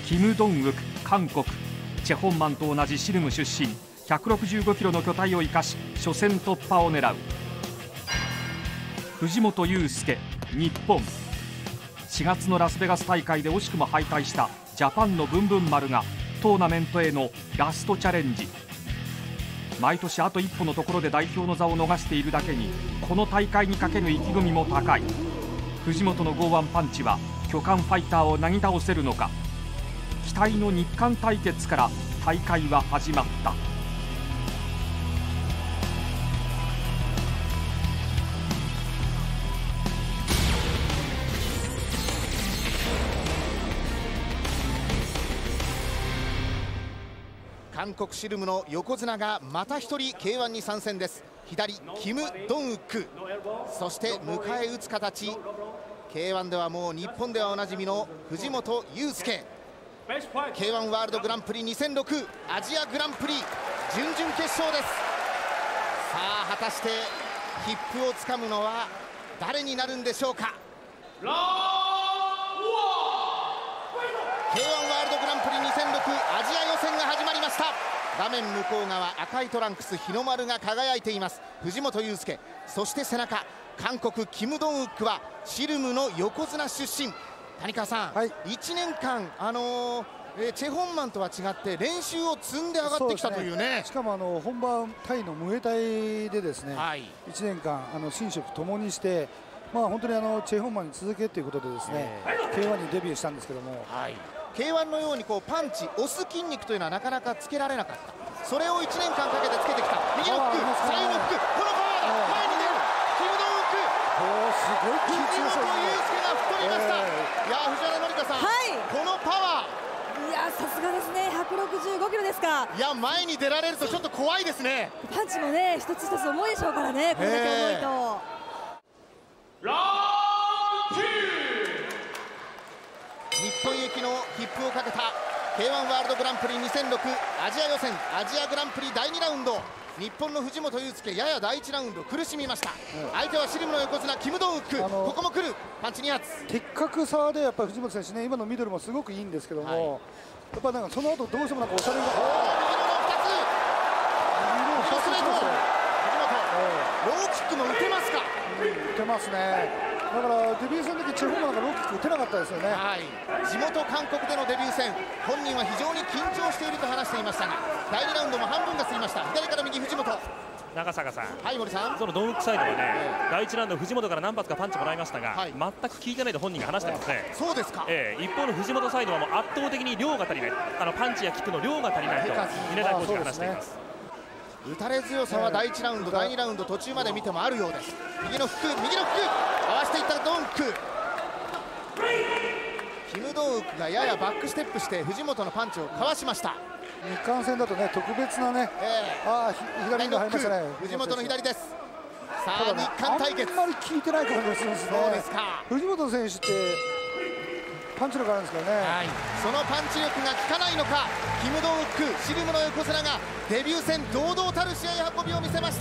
キム・ドンウク、韓国。チェ・ホンマンと同じシルム出身、165キロの巨体を生かし初戦突破を狙う藤本裕介、日本。4月のラスベガス大会で惜しくも敗退したジャパンのブンブン丸がトーナメントへのラストチャレンジ。毎年あと一歩のところで代表の座を逃しているだけに、この大会にかける意気込みも高い。藤本の剛腕パンチは巨漢ファイターをなぎ倒せるのか。期待の日韓対決から大会は始まった。 韓国シルムの横綱がまた一人 K1 に参戦です。左キム・ドンウク、そして迎え撃つ形。 K1 ではもう日本ではおなじみの藤本裕介。 K1 ワールドグランプリ2006アジアグランプリ準々決勝です。さあ果たして切符をつかむのは誰になるんでしょうか。 K1 ワールドグランプリ2006アジア予選が始まりました。画面向こう側赤いトランクス日の丸が輝いています藤本裕介。そして背中韓国キム・ドンウックはシルムの横綱出身。谷川さん、はい、1年間チェ・ホンマンとは違って練習を積んで上がってきたというね。 しかも本場タイのムエタイでですね、はい、1年間寝食ともにして、本当にチェ・ホンマンに続けということでですね、K1 にデビューしたんですけども、 はい、K1 のようにこうパンチ押す筋肉というのはなかなかつけられなかった。それを1年間かけてつけてきた。右のフック、左右のフック、このパワーだ。前に出るキム・ドンウック。 すごい緊張藤本裕介が太りました。いや藤原紀香さん、はい、このパワー、いやさすがですね。165キロですか。 いや前に出られるとちょっと怖いですね。 パンチもね一つ一つ重いでしょうからね、これだけ重いと。 日本行きの切符をかけた K1 ワールドグランプリ2006アジア予選アジアグランプリ第2ラウンド。日本の藤本裕介やや第1ラウンド苦しみました。相手はシルムの横綱キム・ドンウック。ここも来るパンチ2発。 的確さでやっぱり藤本選手ね、今のミドルもすごくいいんですけども、はい、やっぱなんかその後どうしてもなんか押されるが右の2つ、右のストレート、藤本、ローキックも打てますか。 打てますね。だからデビュー戦の時チェ・ホンマンがローキック打てなかったですよね。 はい、地元韓国でのデビュー戦、本人は非常に緊張していると話していましたが、第2ラウンドも半分が過ぎました。左から右藤本。 長坂さん、 はい森さん、 そのドンウックサイドはね、第1ラウンド藤本から何発かパンチもらいましたが、はい、全く効いてないと本人が話してますね。 そうですか。 一方の藤本サイドはもう圧倒的に量が足りない、パンチやキックの量が足りないと稲田コーチが話しています。 打たれ強さは第1ラウンド、第2ラウンド途中まで見てもあるようです。右のフック、右のフック合わせていったドンク。キム・ドンウックがややバックステップして藤本のパンチをかわしました。 日韓戦だとね特別なね、左が入りましたね。 藤本の左です。さあ日韓対決、 あんまり効いてない感じがしますね。 そうですか。 藤本選手ってパンチ力あるんですからね、 はい、そのパンチ力が効かないのか、キム・ドンウックシルムの横綱がデビュー戦堂々たる試合運びを見せました。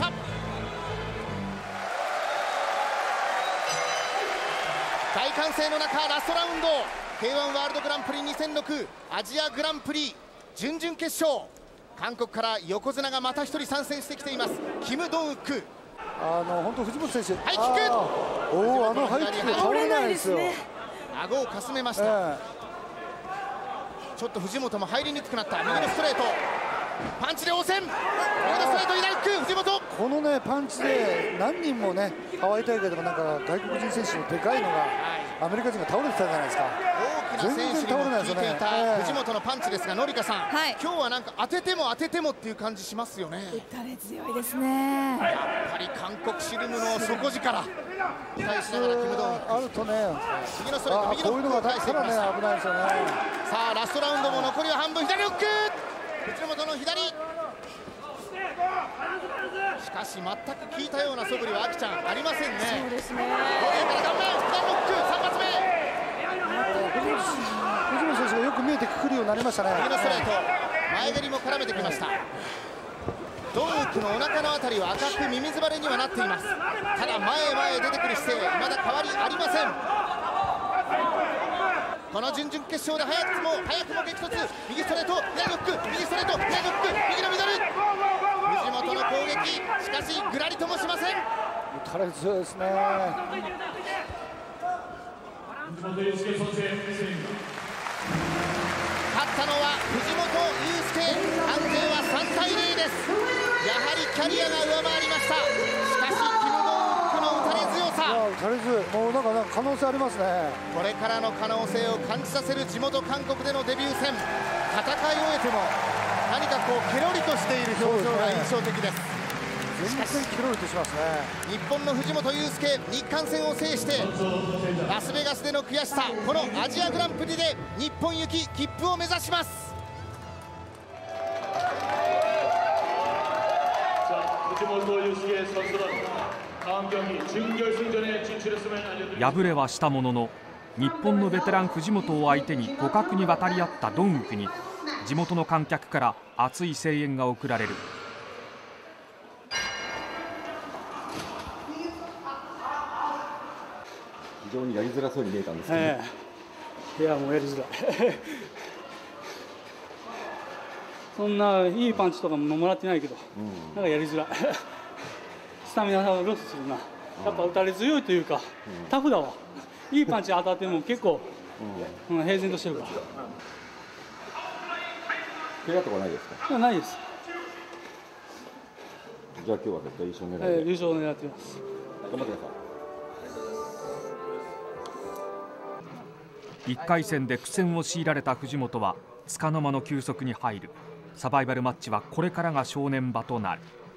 大歓声の中ラストラウンド K1 ワールドグランプリ2006アジアグランプリ準々決勝。韓国から横綱がまた一人参戦してきています。キム・ドンウック。 本当藤本選手、 ハイキック。 ハイキック倒れないですよ。 顎をかすめました。ちょっと藤本も入りにくくなった。右のストレート、パンチで応戦。右のストレート、左フック藤本。 このねパンチで何人もねハワイ大会でもなんか外国人選手のでかいのが、アメリカ人が倒れてたじゃないですか。 大きな選手にも効いていた藤本のパンチですが、紀香さん、今日はなんか当てても当ててもっていう感じしますよね。 打たれ強いですね。 やっぱり韓国シルムの底力期待しながらキム・ドンウックあるとね、 右のストレート、右のフックを返していきました。 危ないですよね。 さあラストラウンドも残りは半分。左フック藤本の左。しかし全く効いたような素振りはアキちゃんありませんね。 そうですね。 から顔面左フック3発目。 藤本選手がよく見えてくるようになりましたね。 右のストレート、前蹴りも絡めてきました。ドンウックのお腹のあたりは赤くミミズバレにはなっています。ただ前へ前へ出てくる姿勢まだ変わりありません。 この準々決勝で早くも激突。右ストレート左ロック、右ストレート左ロック、右のミドル。藤本の攻撃、しかしぐらりともしません。 打たれ強いですね。 勝ったのは藤本祐介。判定は3対0です。やはりキャリアが上回りました。しかしキム・ドンウックの打たれ強さ、 打たれ強い。もうなんか可能性ありますね。 これからの可能性を感じさせる地元韓国でのデビュー戦。戦い終えても何かこうケロリとしている表情が印象的です。 全然ケロリとしますね。 日本の藤本祐介、日韓戦を制してラスベガスでの悔しさ、このアジアグランプリで日本行き切符を目指します。 敗れはしたものの、日本のベテラン藤本を相手に互角に渡り合ったドンウクに地元の観客から熱い声援が送られる。 非常にやりづらそうに見えたんですけど、 いや、もうやりづらいそんないいパンチとかももらってないけど、なんかやりづらいスタミナがロスするな。やっぱ打たれ強いというか、タフだわ。いいパンチ当たっても結構、平然としてるから。 怪我とかないですか？ ないです。 じゃあ今日は絶対優勝狙いで、 優勝を狙っています。 頑張ってください。 1回戦で苦戦を強いられた藤本は束の間の休息に入る。サバイバルマッチはこれからが正念場となる。